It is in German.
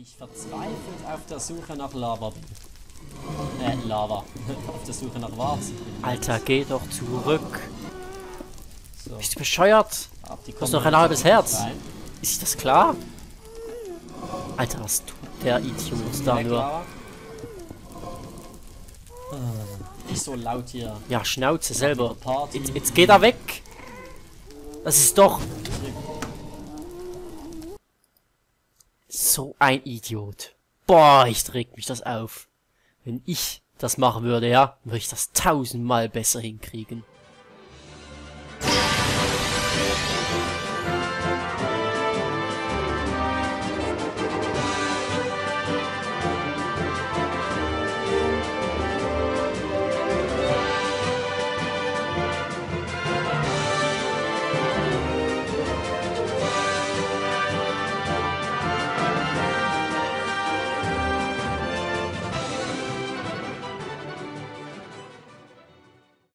ich verzweifelt auf der Suche nach Lava bin. Lava. Auf der Suche nach Warzen bin. Alter, geh doch zurück. So. Bist du bescheuert? Du hast noch ein halbes Herz. Ist das klar? Alter, was tut der Idiot da nur? Nicht so laut hier. Ja, Schnauze selber. Jetzt geht er weg. Das ist doch... So ein Idiot. Boah, ich reg mich das auf. Wenn ich das machen würde, ja, würde ich das 1000-mal besser hinkriegen.